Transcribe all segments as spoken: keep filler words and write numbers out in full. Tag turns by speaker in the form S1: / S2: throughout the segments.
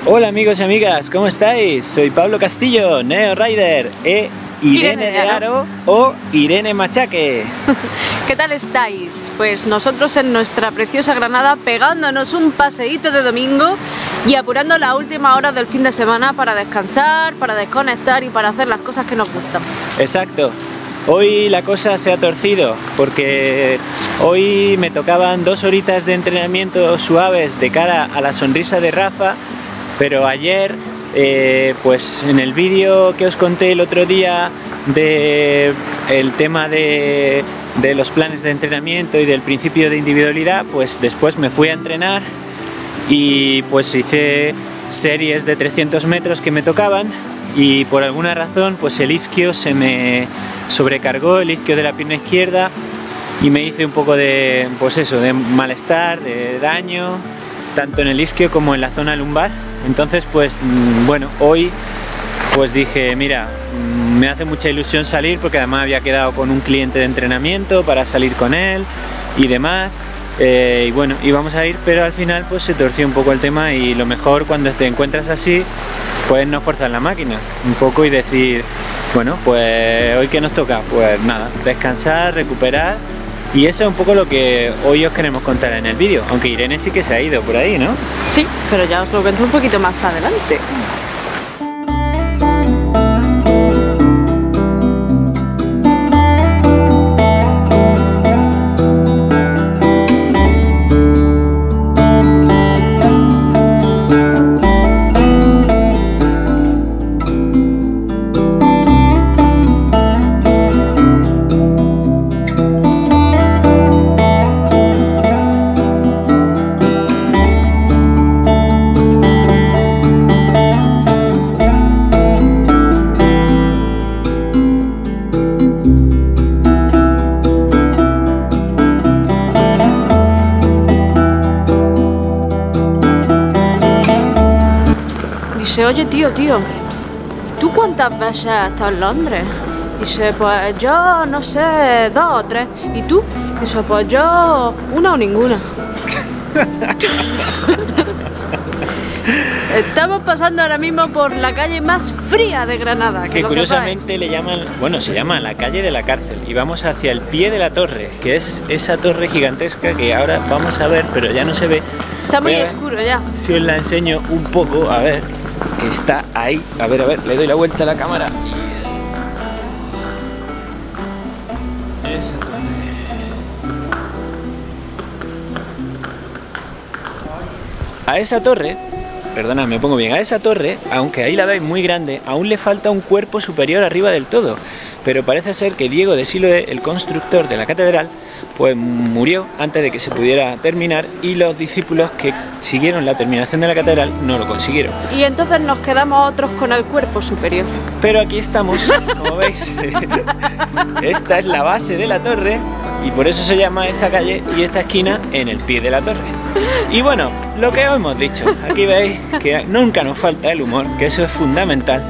S1: Hola amigos y amigas, ¿cómo estáis? Soy Pablo Castillo, Neo Rider, e Irene, Irene de Aro o Irene Machaque.
S2: ¿Qué tal estáis? Pues nosotros en nuestra preciosa Granada pegándonos un paseíto de domingo y apurando la última hora del fin de semana para descansar, para desconectar y para hacer las cosas que nos gustan.
S1: Exacto. Hoy la cosa se ha torcido porque hoy me tocaban dos horitas de entrenamiento suaves de cara a la sonrisa de Rafa, pero ayer, eh, pues en el vídeo que os conté el otro día de el tema de, de los planes de entrenamiento y del principio de individualidad, pues después me fui a entrenar y pues hice series de trescientos metros que me tocaban y por alguna razón pues el isquio se me sobrecargó, el isquio de la pierna izquierda, y me hice un poco de, pues eso, de malestar, de daño, tanto en el isquio como en la zona lumbar. Entonces pues bueno, hoy pues dije, mira, me hace mucha ilusión salir porque además había quedado con un cliente de entrenamiento para salir con él y demás, eh, y bueno, íbamos a ir, pero al final pues se torció un poco el tema, y lo mejor cuando te encuentras así pues no forzar la máquina un poco y decir, bueno, pues hoy que nos toca, pues nada, descansar, recuperar. Y eso es un poco lo que hoy os queremos contar en el vídeo, aunque Irene sí que se ha ido por ahí, ¿no?
S2: Sí, pero ya os lo cuento un poquito más adelante. Dice, oye tío, tío, ¿tú cuántas veces has estado en Londres? Dice, pues yo no sé, dos o tres. ¿Y tú? Dice, pues yo una o ninguna. Estamos pasando ahora mismo por la calle más fría de Granada. Que,
S1: que curiosamente le llaman, bueno, se llama la calle de la cárcel, y vamos hacia el pie de la torre, que es esa torre gigantesca que ahora vamos a ver, pero ya no se ve.
S2: Está muy oscuro ya.
S1: Si os la enseño un poco, a ver, que está ahí. A ver, a ver, le doy la vuelta a la cámara. Esa torre. A esa torre, perdona, me pongo bien, a esa torre, aunque ahí la veis muy grande, aún le falta un cuerpo superior arriba del todo. Pero parece ser que Diego de Siloé, el constructor de la catedral, pues murió antes de que se pudiera terminar, y los discípulos que siguieron la terminación de la catedral no lo consiguieron.
S2: Y entonces nos quedamos otros con el cuerpo superior.
S1: Pero aquí estamos, como veis. Esta es la base de la torre y por eso se llama esta calle y esta esquina en el pie de la torre. Y bueno, lo que os hemos dicho, aquí veis que nunca nos falta el humor, que eso es fundamental.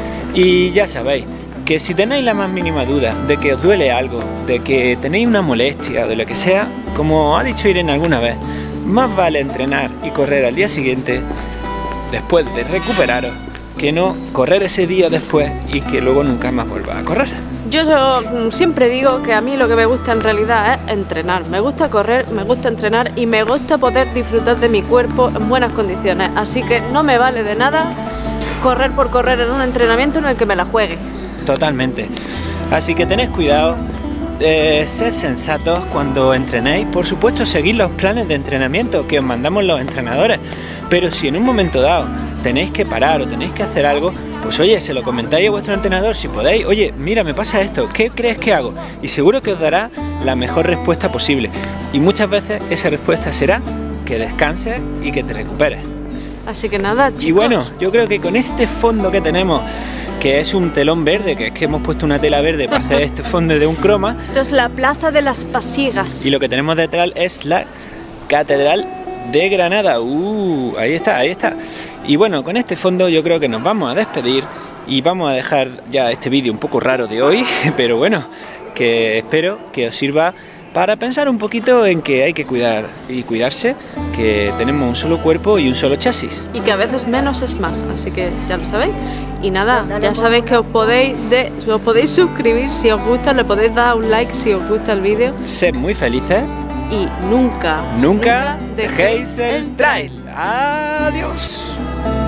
S1: Y ya sabéis que si tenéis la más mínima duda de que os duele algo, de que tenéis una molestia o de lo que sea, como ha dicho Irene alguna vez, más vale entrenar y correr al día siguiente, después de recuperaros, que no correr ese día después y que luego nunca más vuelva a correr.
S2: Yo, yo siempre digo que a mí lo que me gusta en realidad es entrenar. Me gusta correr, me gusta entrenar y me gusta poder disfrutar de mi cuerpo en buenas condiciones. Así que no me vale de nada correr por correr en un entrenamiento en el que me la juegue.
S1: Totalmente. Así que tened cuidado, eh, sed sensatos cuando entrenéis. Por supuesto, seguid los planes de entrenamiento que os mandamos los entrenadores, pero si en un momento dado tenéis que parar o tenéis que hacer algo, pues oye, se lo comentáis a vuestro entrenador si podéis. Oye, mira, me pasa esto, ¿qué crees que hago? Y seguro que os dará la mejor respuesta posible, y muchas veces esa respuesta será que descanses y que te recuperes.
S2: Así que nada, chicos.
S1: Y bueno, yo creo que con este fondo que tenemos, que es un telón verde, que es que hemos puesto una tela verde para hacer este fondo de un croma.
S2: Esto es la Plaza de las Pasiegas.
S1: Y lo que tenemos detrás es la Catedral de Granada. Uh, ahí está, ahí está. Y bueno, con este fondo yo creo que nos vamos a despedir y vamos a dejar ya este vídeo un poco raro de hoy, pero bueno, que espero que os sirva para pensar un poquito en que hay que cuidar y cuidarse, que tenemos un solo cuerpo y un solo chasis.
S2: Y que a veces menos es más, así que ya lo sabéis. Y nada, ya sabéis que os podéis, de, os podéis suscribir si os gusta, le podéis dar un like si os gusta el vídeo.
S1: Sed muy felices.
S2: Y nunca,
S1: Nunca,
S2: nunca
S1: dejéis el trail. Adiós.